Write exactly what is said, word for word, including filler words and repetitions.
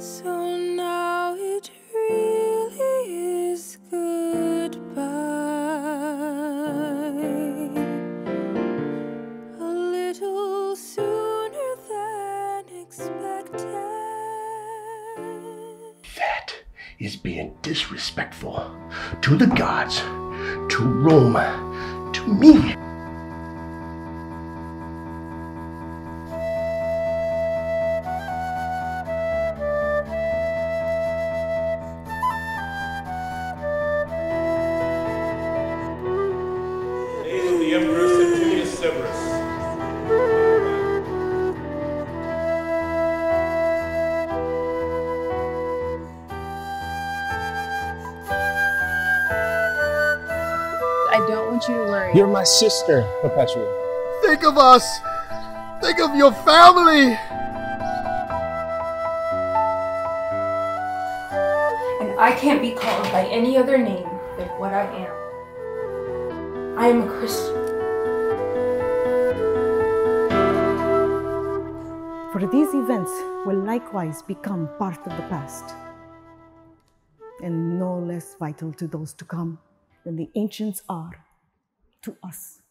So now it really is goodbye. A little sooner than expected. That is being disrespectful to the gods, to Rome, to me. Hail the Emperor Septimius Severus. I don't want you to worry. You're my sister, Perpetua. Think of us! Think of your family! And I can't be called by any other name than what I am. I am a Christian. For these events will likewise become part of the past, and no less vital to those to come than the ancients are to us.